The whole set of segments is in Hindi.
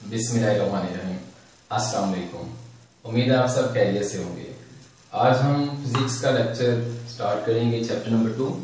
बिस्मिल्लाहिर्रहमानिर्रहीम। अस्सलाम वालेकुम। उम्मीद है आप सब खैरियत से होंगे। आज हम फिजिक्स का लेक्चर स्टार्ट करेंगे, चैप्टर नंबर 2,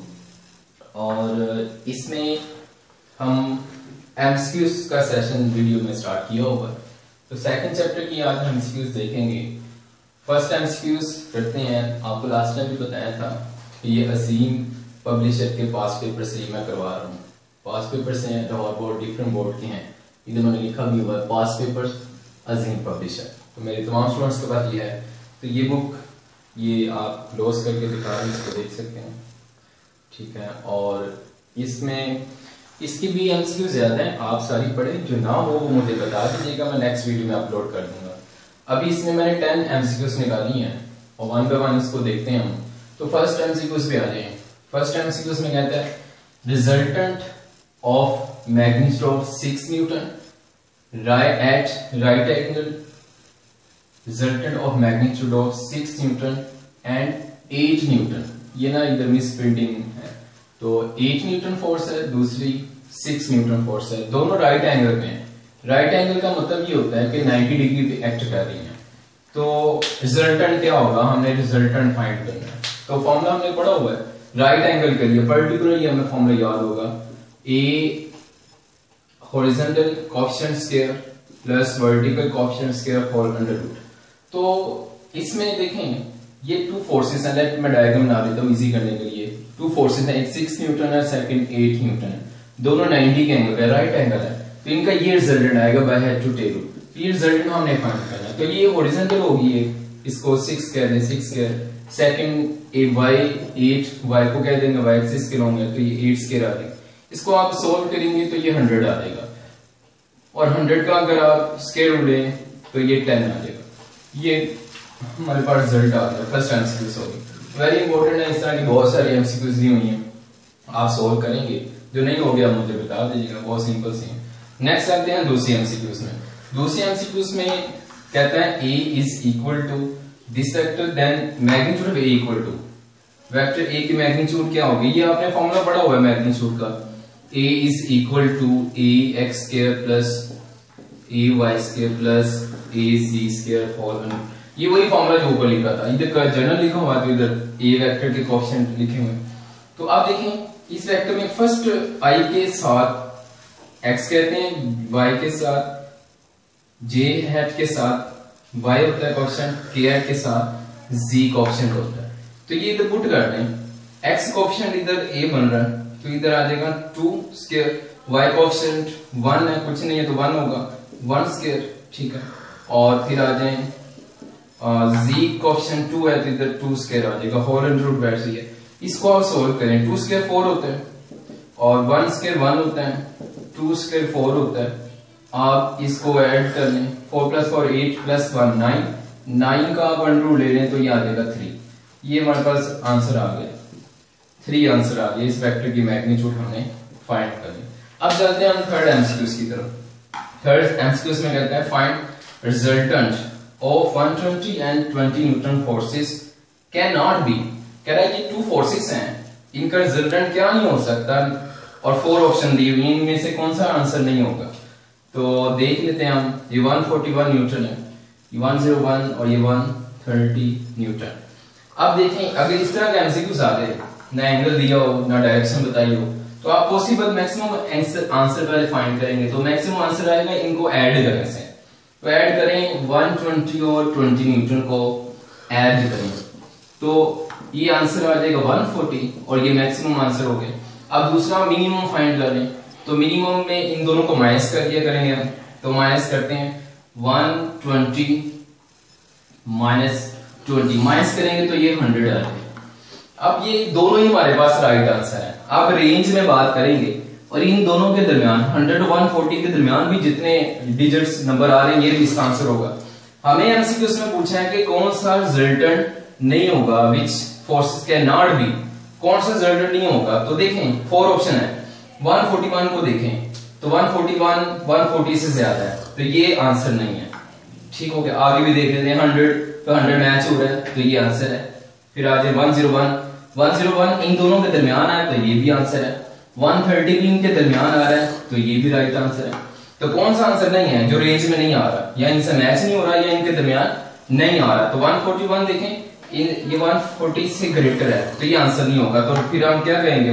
और इसमें हम एमसीक्यूज का सेशन वीडियो में स्टार्ट किया होगा। तो सेकंड चैप्टर की आज हम एमसीक्यूज देखेंगे। फर्स्ट एमसीक्यूज करते हैं। आपको लास्ट टाइम भी बताया था कि ये अजीम पब्लिशर के पास पेपर से मैं करवा रहा हूँ। पास पेपर से लाहौर बोर्ड, डिफरेंट बोर्ड के हैं। इधर मैंने लिखा भी हुआ है पास पेपर अजीम पब्लिशर। तो मेरे तमाम स्टूडेंट्स के पास ये है। तो ये बुक ये आप क्लोज करके दिखा रहे हैं, इसको देख सकते हैं, ठीक है। और इसमें इसकी भी एमसीक्यू ज्यादा है, आप सारी पढ़ें, जो ना हो वो मुझे बता दीजिएगा, मैं नेक्स्ट वीडियो में अपलोड कर दूंगा। अभी इसमें मैंने 10 एमसीक्यूज निकाली हैं और वन बाय वन इसको देखते हैं हम। तो फर्स्ट एमसीक्यूज पे आ जाए। फर्स्ट एमसीक्यूज में कहता है resultant of magnitude of 6 Newton at right angle, resultant of magnitude of 6 Newton and 8 Newton। ये ना इधर मिस प्रिंटिंग है, तो 8 न्यूटन फोर्स है, दूसरी 6 न्यूटन फोर्स है, दोनों राइट एंगल में है। राइट एंगल का मतलब ये होता है कि 90 डिग्री पे एक्ट कर रही है। तो रिजल्टेंट क्या होगा, हमने रिजल्टेंट फाइंड करना है। तो फॉर्मूला हमने पढ़ा हुआ है राइट एंगल के लिए, पर्टिकुलरली हमें फॉर्मूला याद होगा, A horizontal coefficient square plus vertical coefficient square whole under root। तो इसमें देखें ये 2 फोर्सेस हैं। लेट मैं डायग्राम बना देता हूँ इजी करने के लिए। 2 फोर्सेस हैं, एक 6 न्यूटन है, सेकंड 8 न्यूटन है, दोनों 90 के एंगल पे राइट एंगल है। तो इनका ये रिजल्टेंट आएगा बाय हेड टू टेल। ये रिजल्टेंट हमने फाइंड करना है। तो ये हॉरिजॉन्टल होगी, इसको 6 कह दें, 6 square. Second a y 8, y को कह देंगे y एक्सिस के लॉन्ग है, तो ये 8 स्क्वायर आ जाएगा। इसको आप सोल्व करेंगे तो ये 100 आ जाएगा, और 100 का अगर आप स्क्वायर रूट लें तो ये 10 आ जाएगा। ये हमारे पास रिजल्ट आ गया। फर्स्ट एमसीक्यूज होगी, वेरी इंपॉर्टेंट है। इस तरह की बहुत सारी एमसीक्यूज दी हुई हैं, आप सोल्व करेंगे। जो नहीं हो गया मुझे बता दीजिएगा, बहुत सिंपल सी है। नेक्स्ट आते हैं दूसरी एमसीक्यूज में। दूसरी एमसीक्यूज में कहता है a is equal to this vector, then magnitude of a equal to vector a की मैग्नीट्यूड क्या होगी। ये आपने फॉर्मूला पढ़ा हुआ है मैग्नीट्यूड का, a is equal to ax square plus ay square plus az square whole under। ये वही फॉर्मूला जो ऊपर लिखा था, इधर का जनरल लिखा हुआ, तो इधर a वेक्टर के कोएफिशिएंट लिखे हुए। तो आप देखें इस वेक्टर में फर्स्ट i के साथ x कहते हैं, y के साथ j हैट के साथ y होता है कोएफिशिएंट, k हैट के साथ z कोएफिशिएंट होता है। तो ये इधर पुट कर दें, x कोएफिशिएंट इधर a बन रहा है, तो इधर आ जाएगा 2 स्क्वायर, y कोएफिशिएंट 1 है, कुछ नहीं है तो 1 होगा, 1 स्क्वायर, ठीक है। और फिर आ जाए z कोएफिशिएंट 2 है, तो इधर 2 स्क्वायर आ जाएगा, होल अंडर रूट बैठ रही है। इसको आप सोल्व करें, 2 स्क्वायर 4 होता है, और 1 स्क्वायर 1 होता है, 2 स्क्वायर 4 होता है। आप इसको ऐड कर लें, 4 + 4 8 + 1 9, 9 का आप अंडर रूट ले लें तो ये आ जाएगा 3। ये हमारे पास आंसर आ गया, 3 आंसर आ गया। इस वेक्टर की मैग्नीट्यूड हमने फाइंड कर ली। अब चलते हैं हम थर्ड एमसीक्यूज की तरफ। थर्ड एमसीक्यूज में कहता है find resultant of 120 and 20 newton forces can not be. कह रहा है ये 2 फोर्सेस हैं, इनका रिजल्टेंट क्या नहीं हो सकता, और 4 ऑप्शन दिए हुए, इनमें से कौन सा आंसर नहीं होगा। तो देख लेते हैं हम। ये 141 न्यूटन है, ये 101 और ये 130 न्यूटन। अब देखें अगर इस तरह का एमसीक्यूज आ गए, ना एंगल दिया हो ना डायरेक्शन बताई हो, तो आप पॉसिबल मैक्सिमम आंसर पहले फाइंड करेंगे। तो मैक्सिमम आंसर आएगा इनको ऐड करने से। तो ऐड करें 120 और 20 न्यूटन को ऐड करें, तो ये आंसर आ जाएगा 140, और ये मैक्सिमम आंसर हो गया। अब दूसरा मिनिमम फाइंड करें, तो मिनिमम में इन दोनों को माइनस कर दिया करेंगे हम। तो माइनस करते हैं 120 माइनस 20, माइनस करेंगे तो ये 100 आ जाएगा। अब ये दोनों ही हमारे पास राइट आंसर है। आप रेंज में बात करेंगे, और इन दोनों के दरमियान 100 और 140 के दरमियान भी जितने डिजिट्स नंबर आ रहे हैं, ये भी इसका आंसर होगा। हमें एमसीक्यूज में पूछा है कि कौन सा रिजल्टेंट नहीं होगा, which forces can not be, कौन सा रिजल्टेंट नहीं होगा। तो देखें 4 ऑप्शन है। 141 को देखें तो 141 140 से ज्यादा है, तो ये आंसर नहीं है, ठीक हो गया। आगे भी देख लेते हैं, 100 तो 100 मैच हो रहा है, तो ये आंसर है। फिर आ जाए 101 इन दोनों के दरमियान है, तो ये भी आंसर है। 130 भी इनके दरमियान आ रहा है, तो ये भी राइट आंसर है। तो कौन सा आंसर नहीं है जो रेंज में नहीं आ रहा, या इनसे मैच नहीं हो रहा, या इनके दरमियान नहीं आ रहा। तो 141 देखें, ये 140 से ग्रेटर है, तो ये आंसर नहीं होगा। तो फिर हम क्या कहेंगे,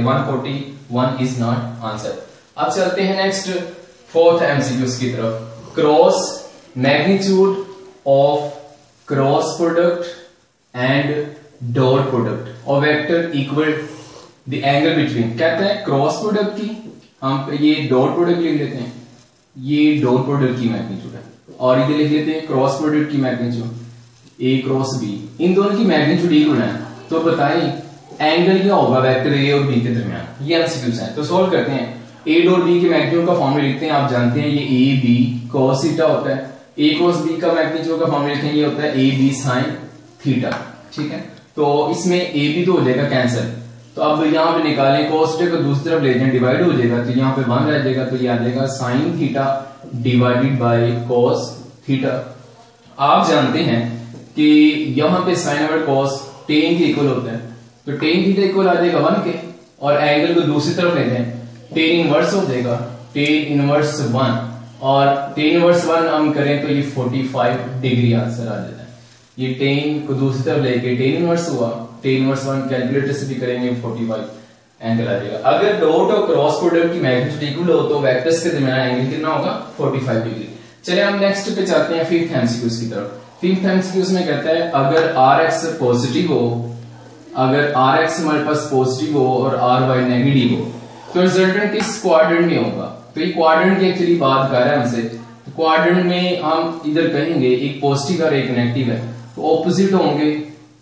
141 इज नॉट आंसर। अब चलते हैं नेक्स्ट फोर्थ एमसीक्यूज की तरफ। Cross magnitude of cross product and dot product और vector equal the angle between. कहते हैं क्रॉस प्रोडक्ट की हम ये डॉट प्रोडक्ट लिख लेते हैं, ये डॉट प्रोडक्ट की मैग्नीट्यूड है, और इधर लिख लेते हैं क्रॉस प्रोडक्ट की मैग्नीट्यूड ए क्रॉस बी। इन दोनों की मैग्नीट्यूड इक्वल है, तो बताएं एंगल क्या होगा वेक्टर ए और बी के दरमियान। ये एमसीक्यूज है, तो सॉल्व करते हैं। ए डॉट बी के मैग्नीट्यूड का फॉर्मूला लिखते हैं, आप जानते हैं ये ए बी कॉस थीटा होता है। ए क्रॉस बी का मैग्नीट्यूड का फॉर्मूला लिखते हैं, ये होता है ए बी साइन थीटा। ठीक है, तो इसमें ए बी तो हो जाएगा कैंसिल, तो अब यहाँ पे निकालें cos थीटा को दूसरी तरफ ले जाएं, डिवाइड हो जाएगा, तो यहाँ पे 1 रह जाएगा, तो ये आ जाएगा sine theta divided by cos theta. आप जानते हैं कि यहाँ पे साइन और cos tan के इक्वल होता है, तो tan थीटा इक्वल आ जाएगा 1 के, और एंगल को दूसरी तरफ ले जाएं, tan इनवर्स हो जाएगा tan इनवर्स 1, और tan इनवर्स 1 हम करें तो ये 45 डिग्री आंसर आ जाता है। ये tan को दूसरी तरफ लेके tan इनवर्स हुआ, tan इनवर्स 1 कैलकुलेटर से भी करेंगे 45 एंगल आ जाएगा। अगर डॉट और क्रॉस प्रोडक्ट की मैग्नीट्यूड इक्वल हो तो वेक्टर्स के दरमियान एंगल कितना होगा, 45 डिग्री। चलिए हम नेक्स्ट पे चलते हैं फिफ्थ एमसीक्यूज की तरफ। फिफ्थ एमसीक्यूज में कहता है अगर rx पॉजिटिव हो, अगर rx हमारे पास पॉजिटिव हो और ry नेगेटिव हो, तो रिजल्टेंट किस क्वाड्रेंट में होगा। तो ये क्वाड्रेंट की एक्चुअली बात कर रहा है हमसे, तो क्वाड्रेंट में हम इधर कहेंगे एक पॉजिटिव और एक नेगेटिव है, तो ऑपोजिट होंगे।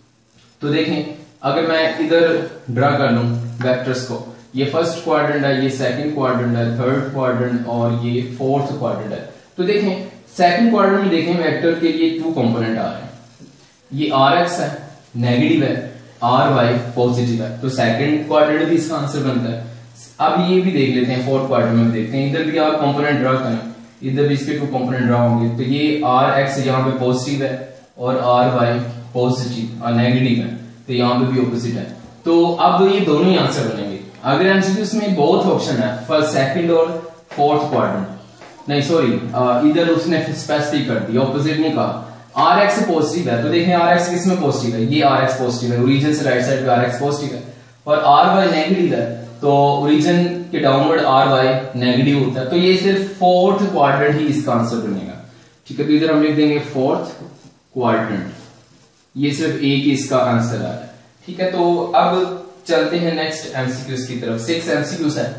तो देखें अगर मैं इधर ड्रा कर लूं वेक्टर्स को, ये फर्स्ट क्वाड्रेंट है, ये सेकंड क्वाड्रेंट है, थर्ड क्वाड्रेंट और ये फोर्थ क्वाड्रेंट है। तो देखें सेकंड क्वाड्रेंट में देखें वेक्टर के लिए 2 कंपोनेंट आ रहे हैं, ये rx है नेगेटिव है, ry पॉजिटिव है, तो सेकंड क्वाड्रेंट भी इसका आंसर बनता है। अब ये भी देख लेते हैं फोर्थ क्वाड्रेंट में, देखते हैं इधर भी आप कंपोनेंट ड्रा करें, इधर भी इसके 2 कंपोनेंट ड्रा होंगे, तो ये rx यहाँ पे पॉजिटिव है और ry पॉजिटिव और नेगेटिव है, तो यहाँ पे भी ऑपोजिट है। तो अब ये दोनों ही आंसर बनेंगे। अगर एमसीक्यूज में बोथ ऑप्शन है, फर्स्ट सेकंड और फोर्थ क्वाड्रेंट, नहीं सॉरी इधर उसने स्पेसिफिक कर दिया, ऑपोजिट नहीं कहा। rx पॉजिटिव है, तो देखें rx किस में पॉजिटिव है, ये rx पॉजिटिव है, ओरिजिन से राइट साइड पे rx पॉजिटिव है, और ry नेगेटिव है, तो ओरिजिन के डाउनवर्ड ry नेगेटिव होता है, तो ये सिर्फ फोर्थ क्वाड्रेंट ही इसका आंसर बनेगा। ठीक है, तो इधर हम लिख देंगे फोर्थ क्वाड्रेंट, ये सिर्फ एक ही इसका आंसर आ रहा है। ठीक है, तो अब चलते हैं नेक्स्ट एमसीक्यूज की तरफ। 6 एमसीक्यूज है।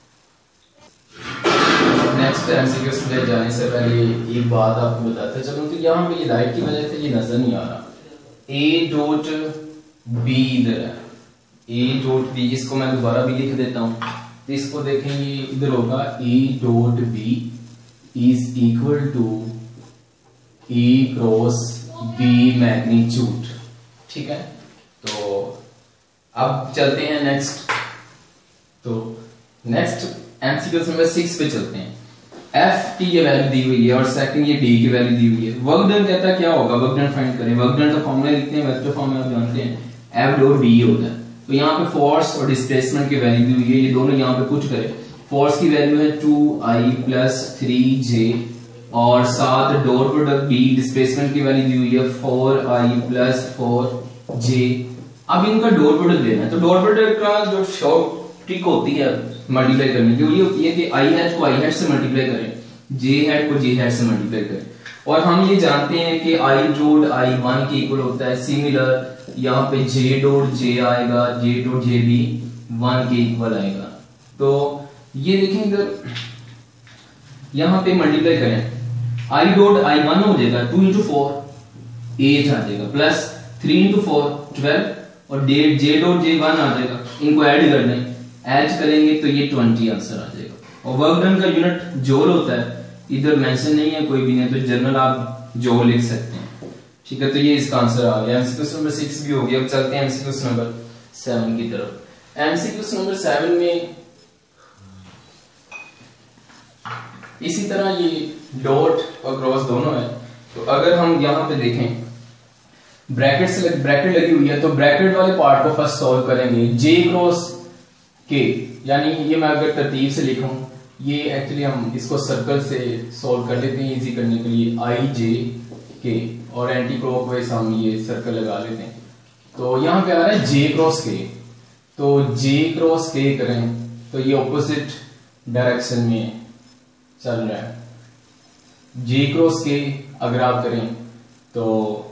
नेक्स्ट एमसीक्यूज में जाने से पहले एक बात आपको बताते चलो, तो यहाँ पे ये लाइट की वजह से ये नजर नहीं आ रहा, ए डॉट बी इधर है, ए डॉट बी, इसको मैं दोबारा भी लिख देता हूं, तो इसको देखें ये इधर होगा a dot b is equal to a cross b magnitude. ठीक है, तो अब चलते हैं नेक्स्ट। तो नेक्स्ट एमसीक्यूज नंबर 6 पे चलते हैं। एफ की ये वैल्यू दी हुई है और सेकंड ये डी की वैल्यू दी हुई है। वर्क डन कहता है क्या होगा, वर्क डन फाइंड करें। वर्क डन का फॉर्मूला लिखते हैं, वेक्टर फॉर्म में आप जानते हैं एफ डॉट डी होता है। तो यहाँ पे फोर्स और डिस्प्लेसमेंट की वैल्यू दी हुई है, ये दोनों यहाँ पे पुट करें। फोर्स की वैल्यू है 2i प्लस 3j, और साथ डॉट प्रोडक्ट बी, डिस्प्लेसमेंट की वैल्यू दी हुई है 4i प्लस 4j। अब इनका डॉट प्रोडक्ट देना है, तो डॉट प्रोडक्ट का जो शॉर्ट ट्रिक होती है मल्टीप्लाई करने की, वो ये होती है कि आई हैच को आई हैच से मल्टीप्लाई करें, जे हैच को जे हैच से मल्टीप्लाई करें। और हम ये जानते हैं कि आई डॉट आई 1 के इक्वल होता है। सिमिलर यहाँ पे जे डॉट जे आएगा, जे डॉट जे भी 1 के इक्वल आएगा। तो ये देखें इधर यहाँ पे मल्टीप्लाई करें, आई डॉट आई 1 हो जाएगा, 2 इंटू 4 8 आ जाएगा, प्लस 3 इंटू 4 12, और जे डॉट जे 1 आ जाएगा। इनको ऐड कर दें, ऐड करेंगे तो ये 20 आंसर आ जाएगा। और वर्क डन का यूनिट जोल होता है, इधर मेंशन नहीं है कोई भी नहीं, तो जनरल आप जोल लिख सकते हैं। ठीक है, तो ये इसका आंसर आ गया। एमसीक्यू नंबर 6 भी हो गया। अब चलते हैं एमसीक्यू नंबर 7 की तरफ। एमसीक्यू नंबर 7 में इसी तरह ये डॉट और क्रॉस दोनों है। तो अगर हम यहाँ पे देखें ब्रैकेट लगी हुई है, तो ब्रैकेट वाले पार्ट को फर्स्ट सॉल्व करेंगे। जे क्रॉस के, यानी ये मैं अगर तरतीब से लिखूं, ये एक्चुअली हम इसको सर्कल से सॉल्व कर लेते हैं इजी करने के लिए, आई जे के, और एंटी क्लॉकवाइज हम ये सर्कल लगा लेते हैं। तो यहाँ पे आ रहा है जे क्रॉस के, तो जे क्रॉस के करें तो ये ऑपोजिट डायरेक्शन में चल रहा है। जे क्रॉस के अगर आप करें तो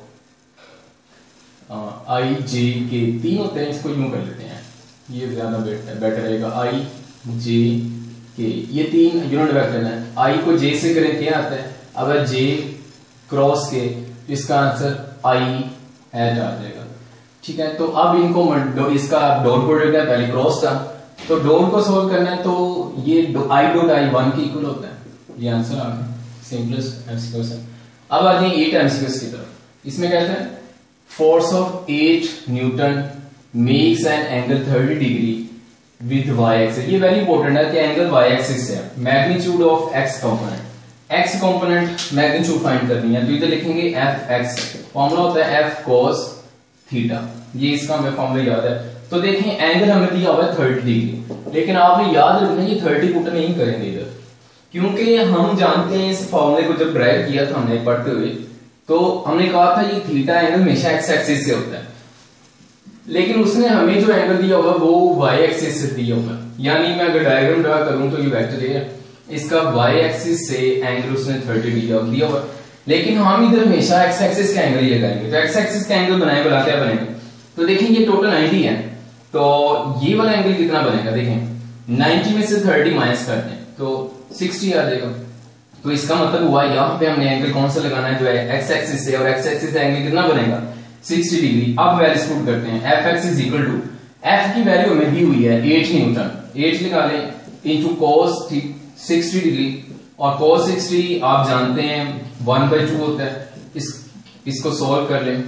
आई जे के तीन होते हैं, इसको यूं कर लेते हैं, ये ज्यादा बेटर रहेगा। आई जे के ये तीन यूनिट वेक्टर है, आई को जे से करें क्या आता है, अगर जे क्रॉस के तो इसका आंसर आई एट आ जाएगा। ठीक है, तो अब इनको इसका डॉट प्रोडक्ट है, पहले क्रॉस था, तो डॉट को सोल्व करना है तो ये आई डॉट आई 1 के इक्वल होता है, ये आंसर आ गया, सिंपलेस्ट एमसीक्यूज है। अब आ जाए 8 एमसीक्यूज की तरफ। इसमें कहते हैं force of 8 newton makes an angle 30 degree with y axis. ये वेरी इंपॉर्टेंट है कि एंगल वाई एक्सिस है, magnitude of x component, x component magnitude find करनी है, तो इधर लिखेंगे एफ एक्स, फॉर्मूला होता है एफ कॉस थीटा, ये इसका हमें फॉर्मूला याद है। तो देखें एंगल हमें दिया हुआ है 30 डिग्री, लेकिन आपने याद रखना ये 30 पुट नहीं करेंगे इधर, क्योंकि हम जानते हैं इस फॉर्मूले को जब ड्राइव किया था हमने पढ़ते हुए, तो हमने कहा था ये थीटा एंगल हमेशा एक्स एक्सिस से होता है, लेकिन उसने हमें जो एंगल दिया हुआ वो वाई एक्सिस से दिया हुआ है। यानी मैं अगर डायग्राम ड्रा करूं तो ये वेक्टर है, इसका वाई एक्सिस से एंगल उसने 30 डिग्री दिया हुआ, लेकिन हम इधर हमेशा एक्स एक्सिस का एंगल ही लगाएंगे। तो एक्स एक्सिस का एंगल बनाए वाला क्या बनेगा, तो देखें ये टोटल 90 है, तो ये वाला एंगल कितना बनेगा, देखें 90 में से 30 माइनस करते हैं तो 60 आ जाएगा। तो इसका मतलब हुआ यहाँ पे हमने एंगल कौन सा लगाना है, जो है एक्स एक्सिस से, और एक्स एक्सिस से एंगल कितना बनेगा 60 डिग्री। अब वैल्यूज पुट करते हैं, F x is equal to, F की वैल्यू हमें दी हुई है 8 न्यूटन, 8 निकालें इनटू cos 60 डिग्री, और cos 60 आप जानते हैं 1/2 होता है, इसको सॉल्व कर लें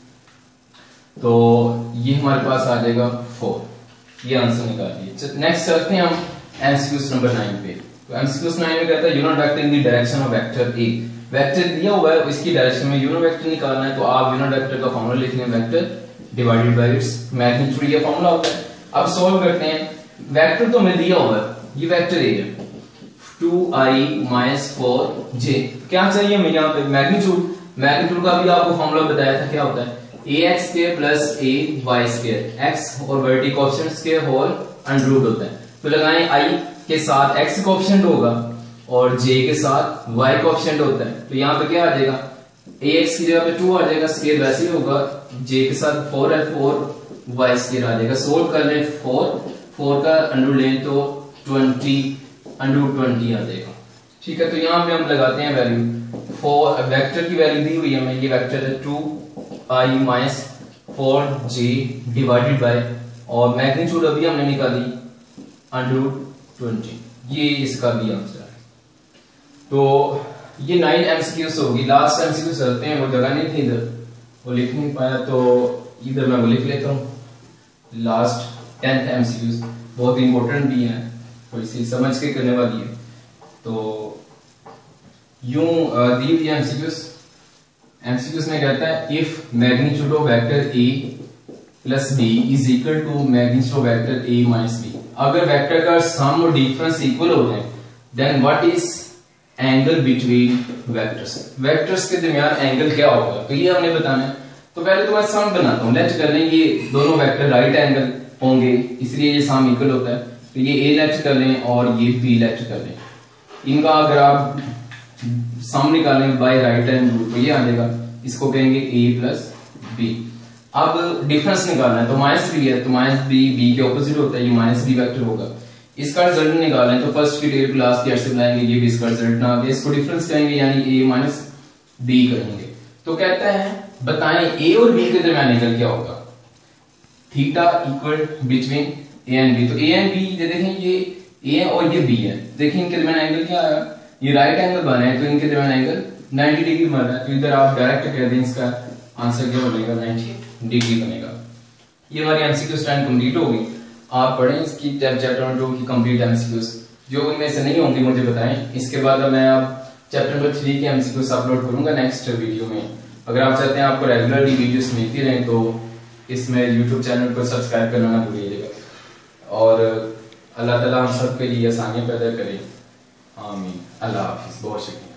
तो ये हमारे पास आ जाएगा 4, ये आंसर निकाल दिए। नेक्स्ट चलते हैं हम एमसीक्यूज नंबर 9 पे। तो एमसीक्यूज 9 में कहता है unit vector in the direction of vector a, vector दिया हुआ है इसकी डायरेक्शन में यूनिट वेक्टर निकालना है, तो आप यूनिट वेक्टर का फॉर्मूला लिख लें, vector divided by its magnitude, ये फॉर्मूला होता है। अब सॉल्व करते हैं, वेक्टर तो हमें दिया हुआ है, ये वेक्टर ए है 2i - 4j, क्या चाहिए हमें यहाँ पे मैग्नीट्यूड, मैग्नीट्यूड का भी आपको फॉर्मूला बताया था, क्या होता है ax square plus ay square, x और वर्टी कोएफिशिएंट्स के होल अंडर रूट होता है। तो लगाएं i के साथ x कोएफिशिएंट होगा और j के साथ y कोएफिशिएंट होता है, तो यहाँ पे क्या आ जाएगा ax की जगह पे 2 आ जाएगा, स्क्वायर वैसे ही होगा, j के साथ 4 है 4y स्क्वायर आ जाएगा। सोल्व कर लें 4 का अंडर लें तो 20 अंडर रूट 20 आ जाएगा। ठीक है, तो यहाँ पे हम लगाते हैं वैल्यू 4, वेक्टर की वैल्यू दी हुई है हमें, ये वेक्टर है 2i - 4j डिवाइडेड बाय, और मैग्नीट्यूड अभी हमने निकाली अंडर रूट 20, ये इसका भी आंसर है। तो ये 9 एमसीक्यूज होगी। लास्ट एमसीक्यू चलते हैं, वो जगह नहीं थी इधर, वो लिख नहीं पाया, तो इधर मैं वो लिख लेता हूँ। लास्ट 10th एमसीक्यूज बहुत इंपॉर्टेंट भी है, थोड़ी सी समझ के करने वाली है। तो यूं दी हुई एमसीक्यूज में कहता है if magnitude of vector a plus b is equal to magnitude of vector a minus b, अगर वेक्टर का सम और डिफरेंस इक्वल हो जाए then what is angle between vectors, vectors के दरमियान एंगल क्या होगा, तो ये हमने बताना है। तो पहले तो मैं सम बनाता हूँ, लेट कर लें ये दोनों वेक्टर राइट एंगल होंगे, इसलिए ये सम इक्वल होता है, तो ये ए लेट कर लें और ये बी लेट कर लें, इनका अगर आप सम निकालें बाय राइट हैंड रूल तो ये आ जाएगा, इसको कहेंगे a प्लस बी। अब डिफरेंस निकालना है, तो -3 है तो -b के ऑपोजिट होता है, ये -b वेक्टर होगा। इसका रिजल्ट निकालना है तो फर्स्ट की टेबल क्लास की ऐसे बनाएंगे, ये भी इसका रिजल्ट ना आगे, इसको डिफरेंस करेंगे यानी a माइनस b करेंगे। तो कहता है बताएं a और b के दरमियान एंगल क्या होगा, theta equal between a and b। तो a एंड b देखें ये a और ये b है, देखिए इनके दरमियान एंगल क्या आया, ये राइट एंगल बना है तो इनके दरमियान एंगल 90 डिग्री बन रहा है, तो इधर आप डायरेक्ट कह दें इसका आंसर क्या बनेगा 90 डिग्री बनेगा। ये हमारी एमसीक्यू स्टैंड कंप्लीट होगी। आप पढ़ें इसकी चैप्टर नंबर 2 की कंप्लीट एमसीक्यूज, जो इनमें से नहीं होंगी मुझे बताएं। इसके बाद मैं अब चैप्टर नंबर 3 के एमसीक्यूज अपलोड करूंगा नेक्स्ट वीडियो में। अगर आप चाहते हैं आपको रेगुलरली वीडियोस मिलती रहें तो इसमें यूट्यूब चैनल को सब्सक्राइब करना ना भूलिएगा, और अल्लाह ताला हम सब के लिए आसानियां पैदा करें। आमीन। अल्लाह हाफिज, बहुत शुक्रिया।